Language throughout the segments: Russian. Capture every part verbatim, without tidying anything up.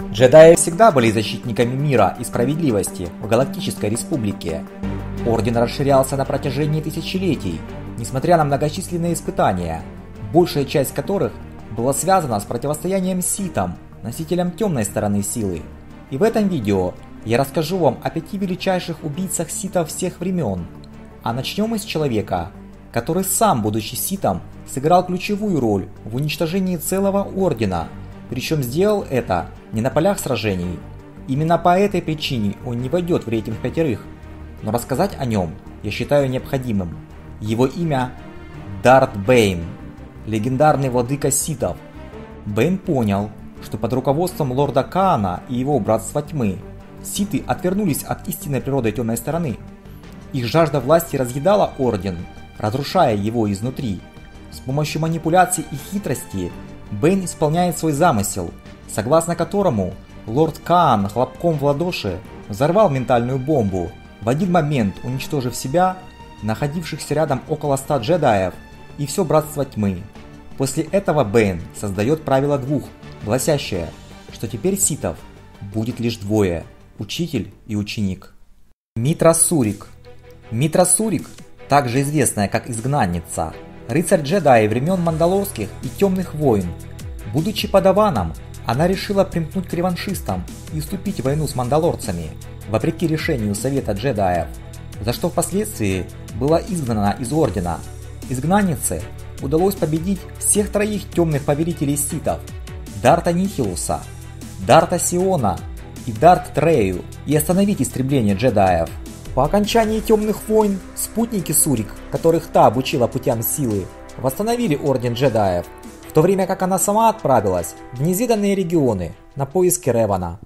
Джедаи всегда были защитниками мира и справедливости в Галактической Республике. Орден расширялся на протяжении тысячелетий, несмотря на многочисленные испытания, большая часть которых была связана с противостоянием ситам, носителям темной стороны силы. И в этом видео я расскажу вам о пяти величайших убийцах ситов всех времен. А начнем мы с человека, который сам, будучи ситом, сыграл ключевую роль в уничтожении целого ордена, причем сделал это не на полях сражений. Именно по этой причине он не войдет в рейтинг пятерых, но рассказать о нем я считаю необходимым. Его имя Дарт Бэйн, легендарный владыка ситов. Бэйн понял, что под руководством лорда Каана и его братства тьмы ситы отвернулись от истинной природы темной стороны. Их жажда власти разъедала орден, разрушая его изнутри. С помощью манипуляций и хитрости Бэйн исполняет свой замысел, согласно которому лорд Каан хлопком в ладоши взорвал ментальную бомбу, в один момент уничтожив себя, находившихся рядом около ста джедаев и все братство тьмы. После этого Бэйн создает правило двух, гласящее, что теперь ситов будет лишь двое – учитель и ученик. Митра Сурик. Митра Сурик, также известная как Изгнанница, рыцарь джедаи времен Мандалорских и Темных войн. Будучи подаваном, она решила примкнуть к реваншистам и вступить в войну с мандалорцами, вопреки решению Совета джедаев, за что впоследствии была изгнана из ордена. Изгнаннице удалось победить всех троих темных повелителей ситов – Дарта Нихилуса, Дарта Сиона и Дарт Трею – и остановить истребление джедаев. По окончании Темных войн спутники Сурик, которых та обучила путям силы, восстановили орден джедаев, в то время как она сама отправилась в неизведанные регионы на поиски Ревана.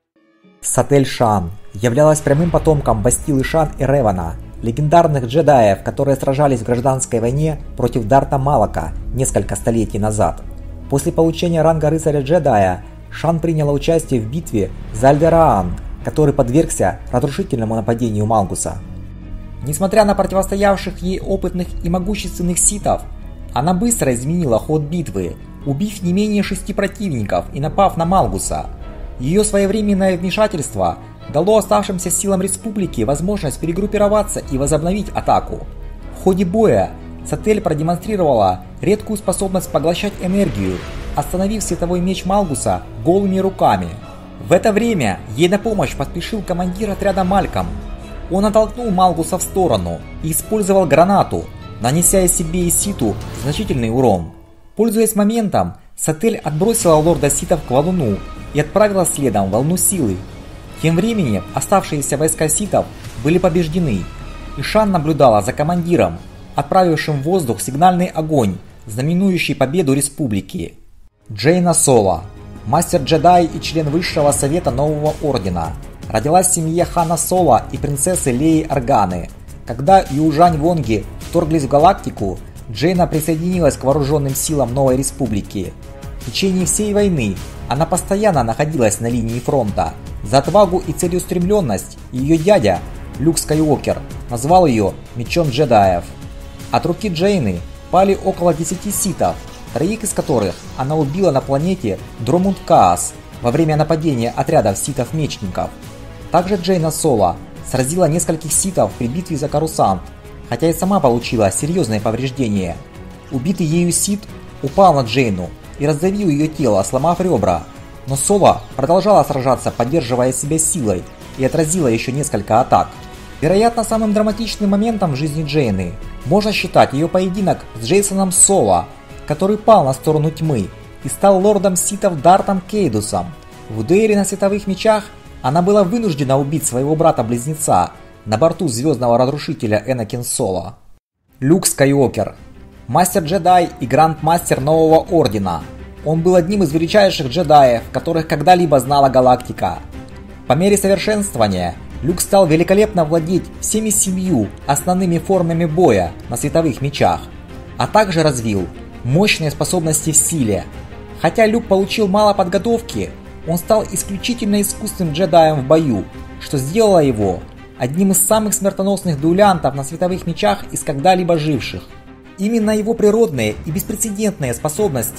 Сатель Шан являлась прямым потомком Бастилы Шан и Ревана, легендарных джедаев, которые сражались в гражданской войне против Дарта Малака несколько столетий назад. После получения ранга рыцаря-джедая Шан приняла участие в битве за Альдераан, который подвергся разрушительному нападению Малгуса. Несмотря на противостоявших ей опытных и могущественных ситов, она быстро изменила ход битвы, убив не менее шести противников и напав на Малгуса. Ее своевременное вмешательство дало оставшимся силам республики возможность перегруппироваться и возобновить атаку. В ходе боя Сатель продемонстрировала редкую способность поглощать энергию, остановив световой меч Малгуса голыми руками. В это время ей на помощь поспешил командир отряда Малькам. Он оттолкнул Малгуса в сторону и использовал гранату, нанеся и себе и ситу значительный урон. Пользуясь моментом, Сатель отбросила лорда ситов к валуну и отправила следом волну силы. Тем временем оставшиеся войска ситов были побеждены, и Шан наблюдала за командиром, отправившим в воздух сигнальный огонь, знаменующий победу республики. Джейна Соло, мастер-джедай и член Высшего Совета Нового Ордена, родилась в семье Хана Соло и принцессы Леи Органы. Когда Южань Вонги вторглись в галактику, Джейна присоединилась к вооруженным силам Новой Республики. В течение всей войны она постоянно находилась на линии фронта. За отвагу и целеустремленность ее дядя, Люк Скайуокер, назвал ее «Мечом джедаев». От руки Джейны пали около десяти ситов, троих из которых она убила на планете Дромунд-Каас во время нападения отрядов ситов-мечников. Также Джейна Соло сразила нескольких ситов при битве за Корусант, хотя и сама получила серьезные повреждения. Убитый ею сит упал на Джейну и раздавил ее тело, сломав ребра, но Соло продолжала сражаться, поддерживая себя силой, и отразила еще несколько атак. Вероятно, самым драматичным моментом в жизни Джейны можно считать ее поединок с Джейсоном Соло, который пал на сторону тьмы и стал лордом ситов Дартом Кейдусом. В дуэли на световых мечах она была вынуждена убить своего брата-близнеца на борту звездного разрушителя Энакин Соло. Люк Скайуокер, мастер-джедай и гранд-мастер Нового Ордена. Он был одним из величайших джедаев, которых когда-либо знала галактика. По мере совершенствования Люк стал великолепно владеть всеми семью основными формами боя на световых мечах, а также развил мощные способности в силе. Хотя Люк получил мало подготовки, он стал исключительно искусным джедаем в бою, что сделало его одним из самых смертоносных дуэлянтов на световых мечах из когда-либо живших. Именно его природные и беспрецедентные способности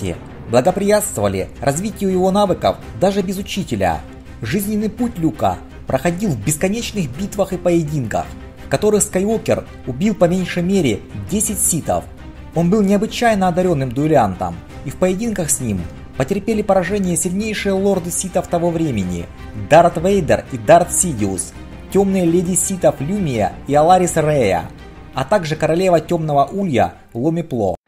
благоприятствовали развитию его навыков даже без учителя. Жизненный путь Люка проходил в бесконечных битвах и поединках, в которых Скайуокер убил по меньшей мере десять ситов. Он был необычайно одаренным дуэлянтом, и в поединках с ним потерпели поражение сильнейшие лорды ситов того времени – Дарт Вейдер и Дарт Сидиус, темные леди ситов Люмия и Аларис Рея, а также королева темного улья Ломипло.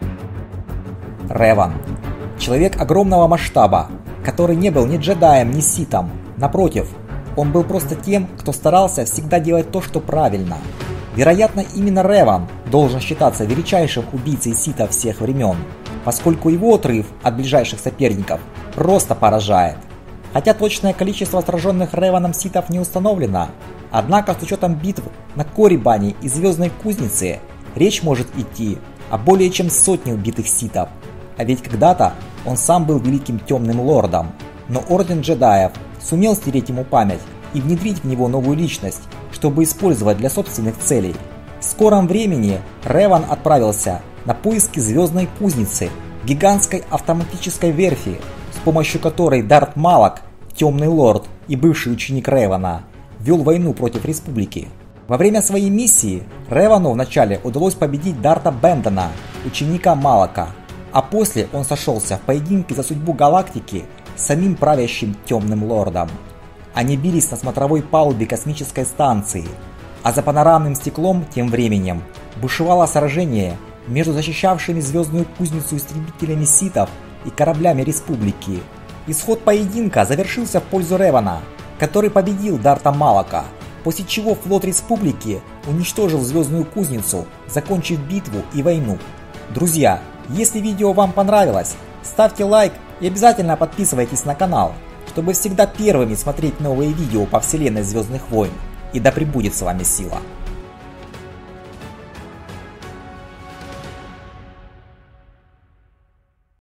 Реван. Человек огромного масштаба, который не был ни джедаем, ни ситом. Напротив, он был просто тем, кто старался всегда делать то, что правильно. Вероятно, именно Реван должен считаться величайшим убийцей ситов всех времен, поскольку его отрыв от ближайших соперников просто поражает. Хотя точное количество сраженных Реваном ситов не установлено, однако с учетом битв на Коррибане и Звездной Кузнице речь может идти о более чем сотне убитых ситов. А ведь когда-то он сам был великим темным лордом, но Орден Джедаев сумел стереть ему память и внедрить в него новую личность, чтобы использовать для собственных целей. В скором времени Реван отправился на поиски Звездной Кузницы, гигантской автоматической верфи, с помощью которой Дарт Малак, темный лорд и бывший ученик Ревана, вел войну против Республики. Во время своей миссии Ревану вначале удалось победить Дарта Бендона, ученика Малака, а после он сошелся в поединке за судьбу галактики с самим правящим темным лордом. Они бились на смотровой палубе космической станции, а за панорамным стеклом тем временем бушевало сражение между защищавшими Звездную Кузницу истребителями ситов и кораблями Республики. Исход поединка завершился в пользу Ревана, который победил Дарта Малака, после чего флот Республики уничтожил Звездную Кузницу, закончив битву и войну. Друзья, если видео вам понравилось, ставьте лайк и обязательно подписывайтесь на канал, чтобы всегда первыми смотреть новые видео по вселенной Звездных войн. И да пребудет с вами сила.